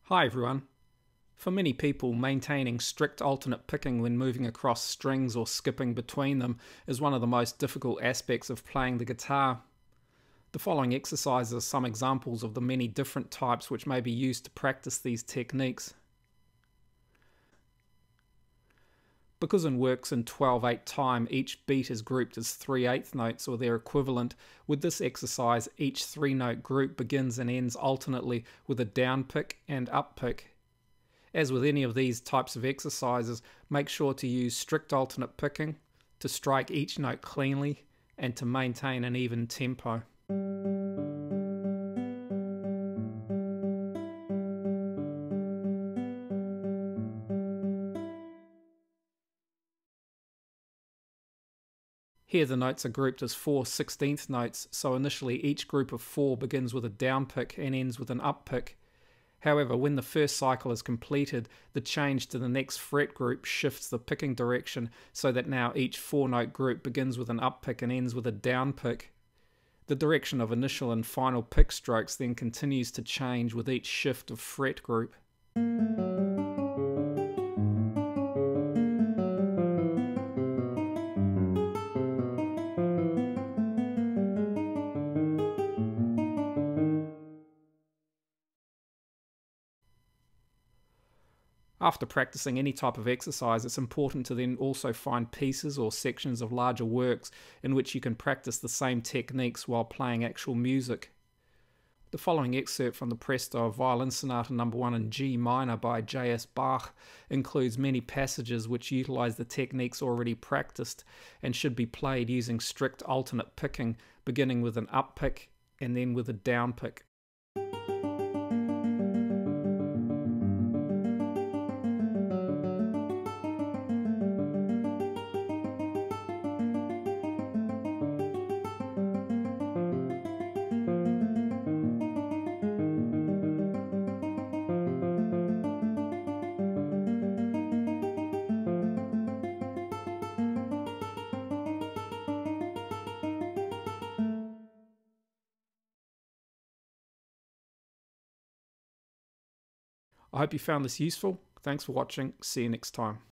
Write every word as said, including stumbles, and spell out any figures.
Hi everyone. For many people, maintaining strict alternate picking when moving across strings or skipping between them is one of the most difficult aspects of playing the guitar. The following exercises are some examples of the many different types which may be used to practice these techniques. Because in works in twelve eight time, each beat is grouped as three eighth notes or their equivalent, with this exercise each three note group begins and ends alternately with a down pick and up pick. As with any of these types of exercises, make sure to use strict alternate picking, to strike each note cleanly, and to maintain an even tempo. Here the notes are grouped as four sixteenth notes, so initially each group of four begins with a down pick and ends with an up pick. However, when the first cycle is completed, the change to the next fret group shifts the picking direction so that now each four note group begins with an up pick and ends with a down pick. The direction of initial and final pick strokes then continues to change with each shift of fret group. After practicing any type of exercise, it's important to then also find pieces or sections of larger works in which you can practice the same techniques while playing actual music. The following excerpt from the Presto of Violin Sonata number one in G minor by J S Bach includes many passages which utilize the techniques already practiced and should be played using strict alternate picking, beginning with an up pick and then with a down pick. I hope you found this useful. Thanks for watching. See you next time.